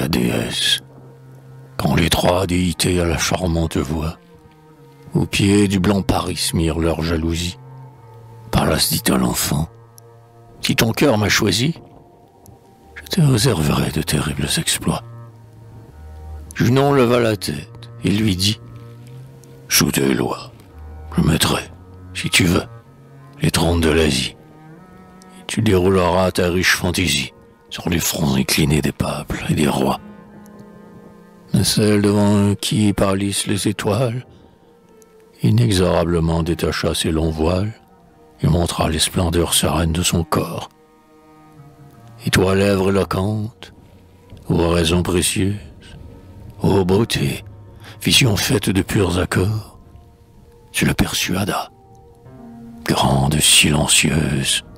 la déesse, quand les trois déités à la charmante voix, au pied du blanc Paris mirent leur jalousie. Pallas dit à l'enfant, si ton cœur m'a choisi, je te réserverai de terribles exploits. Junon leva la tête et lui dit, sous tes lois, je mettrai, si tu veux, les trônes de l'Asie. Et tu dérouleras ta riche fantaisie sur les fronts inclinés des peuples et des rois. Mais celle devant qui pâlissent les étoiles, inexorablement détacha ses longs voiles et montra les splendeurs sereines de son corps. Et toi, lèvres éloquentes, ô raison précieuse, ô beauté, vision faite de purs accords, tu le persuadas, grande silencieuse,